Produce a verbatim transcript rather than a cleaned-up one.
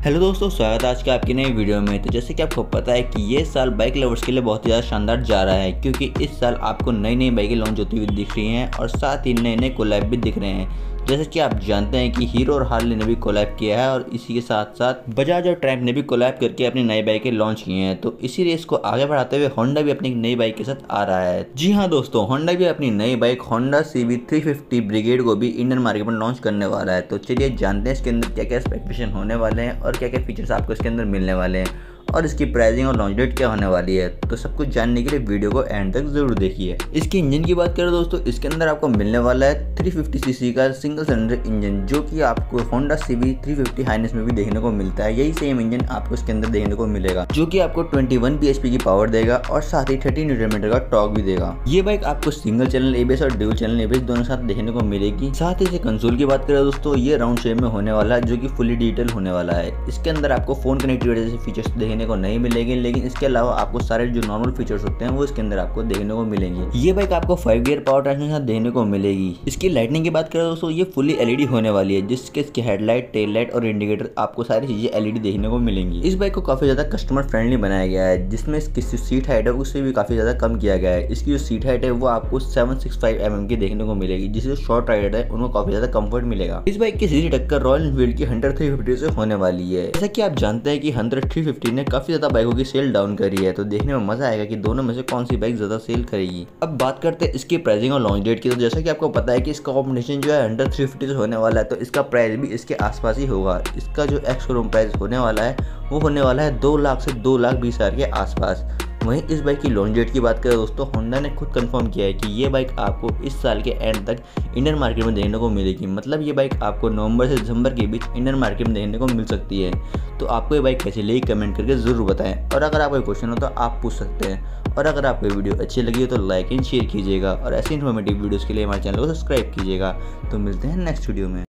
Hello दोस्तों, स्वागत है आज के आपकी नई वीडियो में। तो जैसे कि आपको पता है कि ये साल बाइक लवर्स के लिए बहुत ही ज़्यादा शानदार जा रहा है, क्योंकि इस साल आपको नई नई बाइकें लॉन्च होती हुई दिख रही हैं और साथ ही नए नए कोलैब भी दिख रहे हैं। जैसे कि आप जानते हैं कि हीरो और हार्ले ने भी कोलैब किया है और इसी के साथ साथ बजाज और ट्रैम्प ने भी कोलैब करके अपनी नई बाइकें लॉन्च की हैं। तो इसी रेस को आगे बढ़ाते हुए होंडा भी अपनी नई बाइक के साथ आ रहा है। जी हाँ दोस्तों, होंडा भी अपनी नई bike Honda C B three fifty brigade को भी इंडियन मार्केट में लॉन्च करने वाला है। तो चलिए जानते हैं इसके अंदर क्या क्या स्पेसिफिकेशन होने वाले हैं और क्या क्या फीचर्स आपको इसके अंदर मिलने वाले हैं और इसकी प्राइसिंग और लॉन्च डेट क्या होने वाली है। तो सब कुछ जानने के लिए वीडियो को एंड तक जरूर देखिए। इसके इंजन की बात करें दोस्तों, इसके अंदर आपको मिलने वाला है थ्री फिफ्टी सीसी का सिंगल सिलेंडर इंजन, जो कि आपको Honda C B three fifty Highness में भी देखने को मिलता है। यही सेम इंजन आपको इसके अंदर देखने को मिलेगा, जो कि आपको twenty one B H P की पावर देगा और साथ ही थर्टी न्यूटन मीटर का टॉर्क भी देगा। ये बाइक आपको सिंगल चैनल एबीएस और ड्यूल चैनल एबीएस दोनों साथ देखने को मिलेगी। साथ ही इसे कंसोल की बात करें दोस्तों, ये राउंड शेप में होने वाला है, जो कि फुली डिजिटल होने वाला है। इसके अंदर आपको फोन कनेक्टिविटी जैसे फीचर्स देखने को नहीं मिलेंगे, लेकिन इसके अलावा आपको सारे जो नॉर्मल फीचर्स होते हैं वो इसके अंदर आपको देखने को मिलेंगे। ये बाइक आपको फाइव गियर पावर ट्रांसमिशन के साथ देखने को मिलेगी। इसकी लाइटनिंग की बात करें दोस्तों, ये फुली एलईडी होने वाली है, जिसके इसकी हेडलाइट, टेल लाइट और इंडिकेटर आपको सारी चीजें एलईडी देखने को मिलेंगी। इस बाइक को काफी ज्यादा कस्टमर फ्रेंडली बनाया गया है, जिसमें इसकी सीट हाइट है उससे भी काफी ज्यादा कम किया गया है। इसकी जो सीट हाइट है वो आपको seven six five M M की देखने को मिलेगी, जिससे शॉर्ट राइडर है उनको काफी ज्यादा कंफर्ट मिलेगा। इस बाइक की सीधी टक्कर रॉयल एनफील्ड की हंटर थ्री फिफ्टी से होने वाली है। जैसा कि आप जानते हैं कि हंटर थ्री फिफ्टी ने काफी ज्यादा बाइकों की सेल डाउन करी है, तो देखने में मजा आएगा कि दोनों में से कौन सी बाइक ज्यादा सेल करेगी। अब बात करते हैं इसकी प्राइसिंग और लॉन्च डेट की। तो जैसा कि आपको पता है कि इसका कॉम्बिनेशन जो है हंटर थ्री फिफ्टी से होने वाला है, तो इसका प्राइस भी इसके आसपास ही होगा। इसका जो एक्स शोरूम प्राइस होने वाला है वो होने वाला है दो लाख से दो लाख बीस हजार के आसपास। वहीं इस बाइक की लॉन्च डेट की बात करें दोस्तों, होंडा ने खुद कंफर्म किया है कि ये बाइक आपको इस साल के एंड तक इंडियन मार्केट में देखने को मिलेगी। मतलब ये बाइक आपको नवंबर से दिसंबर के बीच इंडियन मार्केट में देखने को मिल सकती है। तो आपको ये बाइक कैसी लगी कमेंट करके ज़रूर बताएं, और अगर आपको कोई क्वेश्चन हो तो आप पूछ सकते हैं। और अगर आपको वीडियो अच्छी लगी हो तो लाइक एंड शेयर कीजिएगा और ऐसी इन्फॉर्मेटिव वीडियोज़ के लिए हमारे चैनल को सब्सक्राइब कीजिएगा। तो मिलते हैं नेक्स्ट वीडियो में।